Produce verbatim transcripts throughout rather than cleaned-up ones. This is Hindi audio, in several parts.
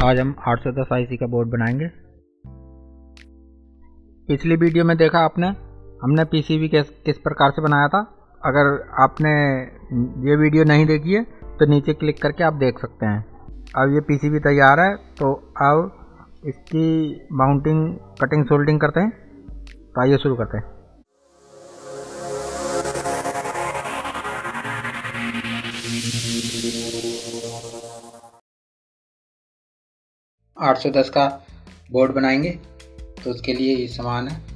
आज हम आठ सौ दस आईसी का बोर्ड बनाएंगे। पिछली वीडियो में देखा आपने, हमने पीसीबी किस किस प्रकार से बनाया था। अगर आपने ये वीडियो नहीं देखी है तो नीचे क्लिक करके आप देख सकते हैं। अब ये पीसीबी तैयार है, तो अब इसकी माउंटिंग, कटिंग, सोल्डिंग करते हैं। तो आइए शुरू करते हैं। आठ सौ दस का बोर्ड बनाएंगे तो उसके लिए ये सामान है।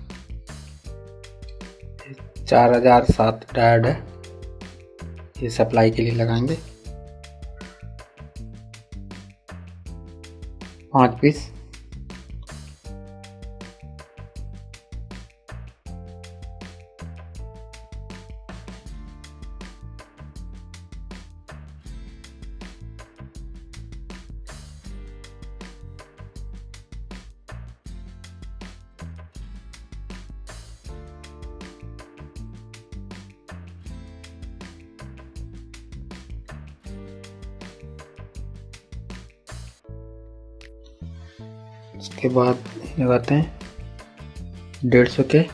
चार हज़ार सात डायोड है, ये सप्लाई के लिए लगाएंगे। पाँच पीस उसके बाद लगाते हैं डेढ़ सौ के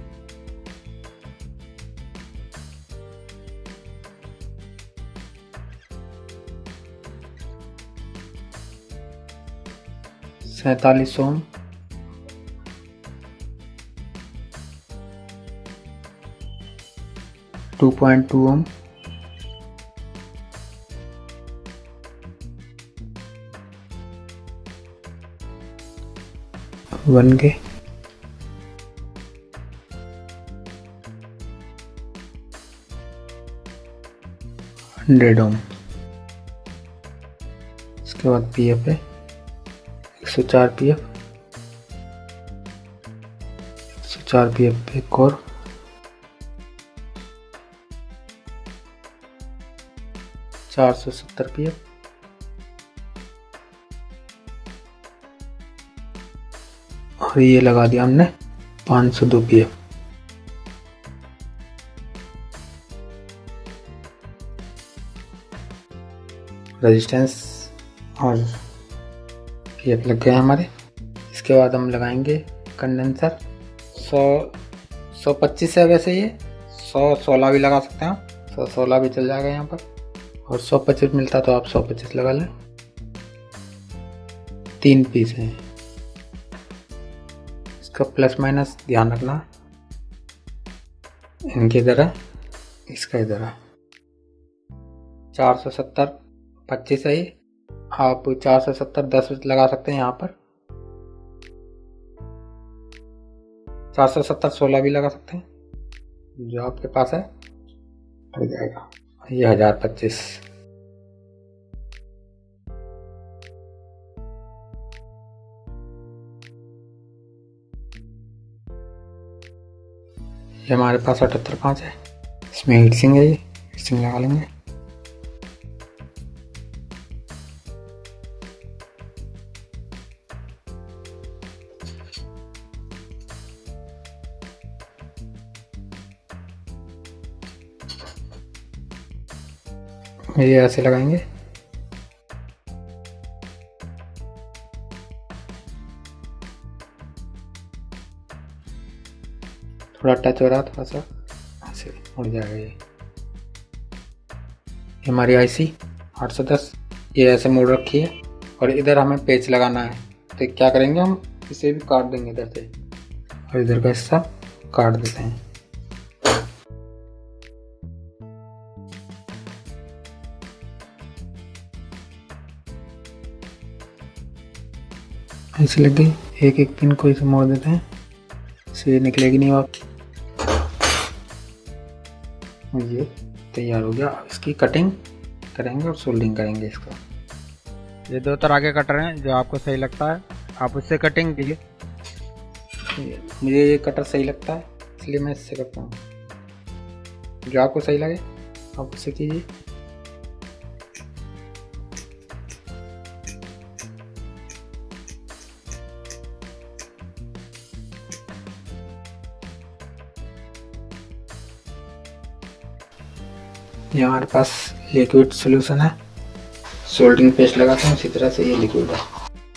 सैतालीस ohm, two point two ohm, one K, hundred ohm. इसके बाद पीएफ है एक सौ चार पीएफ, एक सौ चार पीएफ पे एक और, चार सौ सत्तर पीएफ, और ये लगा दिया हमने पाँच सौ दो पीएफ। रेजिस्टेंस और पीएफ लग गए हमारे। इसके बाद हम लगाएंगे कंडेंसर। सौ सौ पच्चीस है वैसे, ये सौ सोलह भी लगा सकते हैं आप, सौ सोलह भी चल जाएगा यहाँ पर। और सौ पच्चीस मिलता तो आप सौ पच्चीस लगा लें। तीन पीस हैं, इसका प्लस माइनस ध्यान रखना। इनकी इधर है, इसका इधर है। चार सौ सत्तर पच्चीस है ये, आप चार सौ सत्तर दस लगा सकते हैं यहाँ पर। चार सौ सत्तर सोलह भी लगा सकते हैं, जो आपके पास है हो जाएगा। ये हजार पच्चीस। ये हमारे पास अठहत्तर पाँच है, इसमें हीट सिंक है, ये हीट सिंक लगा लेंगे। ये ऐसे लगाएंगे। थोड़ा टच हो रहा, थोड़ा सा ऐसे उड़ जाएगा। ये हमारी आईसी आठ सौ दस ये ऐसे मोड़ रखी है, और इधर हमें पेच लगाना है। तो क्या करेंगे, हम इसे भी काट देंगे इधर से, और इधर का हिस्सा काट देते हैं। ऐसे लग गई। एक एक पिन को इसे मोड़ देते हैं, इसे निकलेगी नहीं वापस। ये तैयार हो गया। अब इसकी कटिंग करेंगे और सोल्डिंग करेंगे इसका। ये दो तरह के कटर हैं, जो आपको सही लगता है आप उससे कटिंग कीजिए। मुझे ये कटर सही लगता है, इसलिए मैं इससे करता हूँ। जो आपको सही लगे आप उससे कीजिए। ये हमारे पास लिक्विड सॉल्यूशन है, सोल्डरिंग पेस्ट लगाते हैं, उसी तरह से ये लिक्विड है।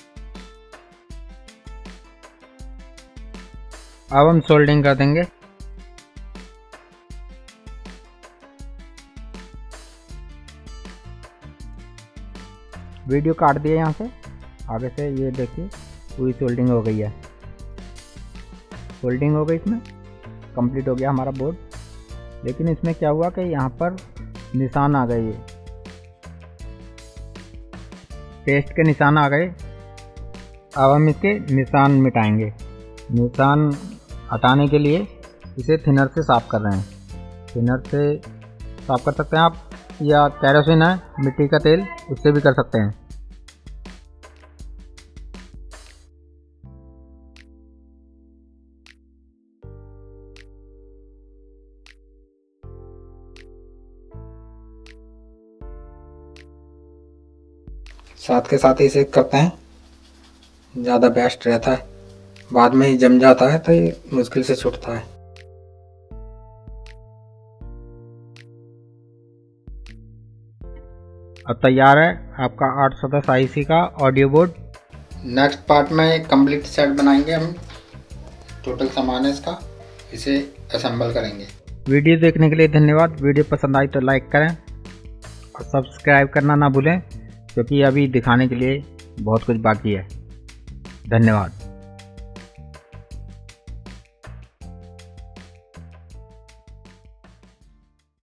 अब हम सोल्डिंग कर देंगे। वीडियो काट दिया यहाँ से, आगे से ये देखिए पूरी सोल्डिंग हो गई है। सोल्डिंग हो गई, इसमें कंप्लीट हो गया हमारा बोर्ड। लेकिन इसमें क्या हुआ कि यहाँ पर निशान आ गए, ये पेस्ट के निशान आ गए। अब हम इसके निशान मिटाएंगे। निशान हटाने के लिए इसे थिनर से साफ़ कर रहे हैं। थिनर से साफ़ कर सकते हैं आप, या केरोसिन है मिट्टी का तेल, उससे भी कर सकते हैं। साथ के साथ इसे करते हैं, ज़्यादा बेस्ट रहता है। बाद में ही जम जाता है तो ये मुश्किल से छूटता है। अब तैयार है आपका आठ सौ दस आई सी का ऑडियो बोर्ड। नेक्स्ट पार्ट में एक कंप्लीट सेट बनाएंगे हम। टोटल सामान है इसका, इसे असेंबल करेंगे। वीडियो देखने के लिए धन्यवाद। वीडियो पसंद आई तो लाइक करें और सब्सक्राइब करना ना भूलें, क्योंकि अभी दिखाने के लिए बहुत कुछ बाकी है। धन्यवाद।